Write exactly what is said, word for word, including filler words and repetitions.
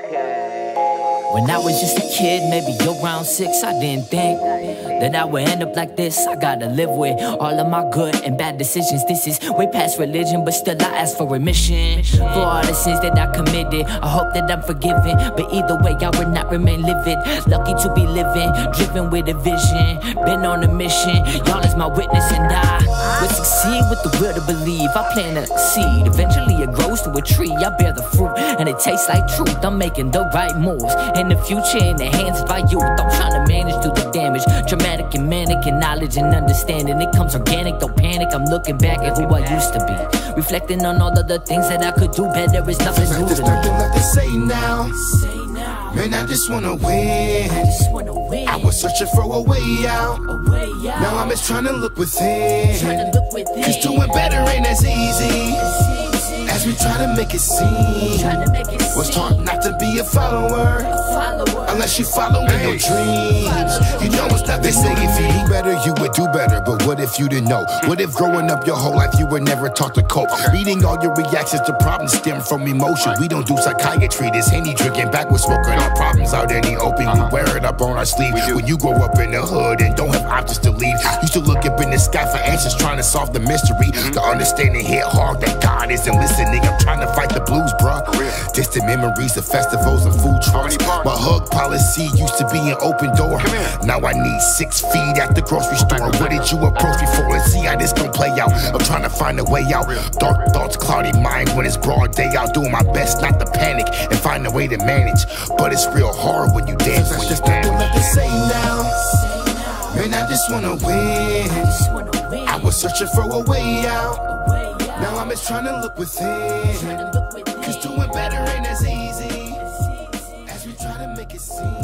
Okay. When I was just a kid, maybe around six, I didn't think that I would end up like this. I gotta live with all of my good and bad decisions. This is way past religion, but still I ask for remission for all the sins that I committed. I hope that I'm forgiven, but either way I will not remain livid. Lucky to be living, driven with a vision, been on a mission. Y'all is my witness and I will succeed with the will to believe. I plant a seed, eventually it grows to a tree. I bear the fruit and it tastes like truth. I'm making the right moves in the future in the hands of our youth. I'm trying to manage through the damage, dramatic and manic, and knowledge and understanding. It comes organic, don't panic. I'm looking back at who I used to be, reflecting on all of the things that I could do better. It's nothing new to me. There's nothing left to say now. Man, I just wanna win. I just wanna win. I was searching for a way out. A way out. Now I'm just trying to look within. Trying to look within. Cause doing better ain't as easy as we try to make it seem. Trying to make it Was seem. taught not to be a follower, follower. unless you following hey. your dreams. You know it's not. They say if you do better, you would do better. But what if you didn't know? What if growing up your whole life you were never taught to cope? Reading all your reactions to problems stem from emotion. We don't do psychiatry. This Henny drinking back with smoking our problems out in the open. We wear it up on our sleeve. When you grow up in the hood and don't have options to leave, used to look up in the sky for answers, trying to solve the mystery. The understanding hit hard that God isn't listening. I'm trying to fight the blues, bruh. Distant memories of festivals and food trucks. My hug policy used to be an open door. Now I need six feet at the grocery store. What did you approach before? Let's see how this gon' play out. I'm trying to find a way out. Dark thoughts, cloudy mind when it's broad day out. Doing my best not to panic and find a way to manage. But it's real hard when you dance. There's just nothing left to say now. Man, I just wanna win. I was searching for a way out. Now I'm just trying to look within. Cause doing better ain't as easy as we try to make it seem.